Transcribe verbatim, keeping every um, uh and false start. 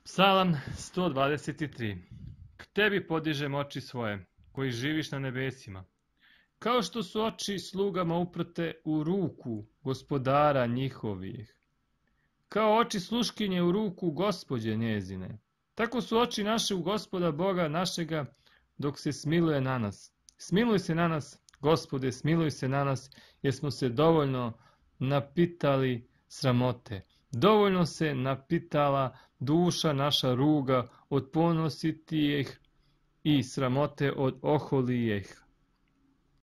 Psalam sto dvadeset tri. K tebi podižem oči svoje, koji živiš na nebesima. Kao što su oči slugama uprte u ruku gospodara njihovih. Kao oči sluškinje u ruku gospođe njezine. Tako su oči naše u Gospoda Boga našega, dok se smiluje na nas. Smiluj se na nas, Gospode, smiluj se na nas, jer smo se dovoljno napitali sramote. Dovoljno se napitala duša naša ruga od ponositijih i sramote od oholijih.